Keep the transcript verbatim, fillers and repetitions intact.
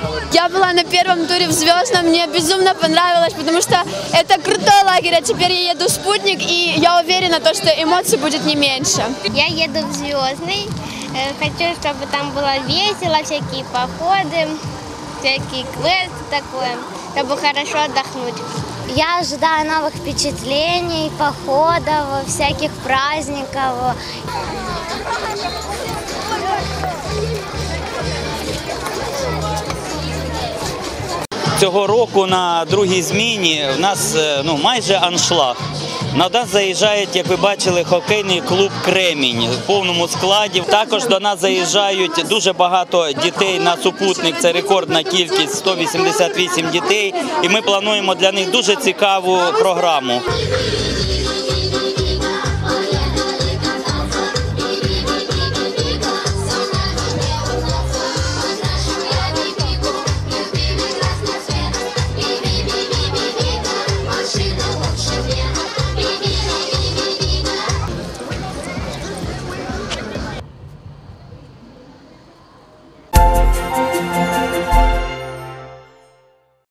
Я была на первом туре в Звездном, мне безумно понравилось, потому что это крутой лагерь, а теперь я еду в Спутник, и я уверена, что эмоций будет не меньше. Я еду в Звездный, хочу, чтобы там было весело, всякие походы, всякие квесты такое, чтобы хорошо отдохнуть. Я ожидаю новых впечатлений, походов, всяких праздников. Цього року на другій зміні в нас ну, майже аншлаг. На нас заїжджають, як ви бачили, хокейний клуб «Кремінь» в повному складі. Також до нас заїжджають дуже багато дітей на супутник, це рекордна кількість – сто вісімдесят вісім дітей. І ми плануємо для них дуже цікаву програму.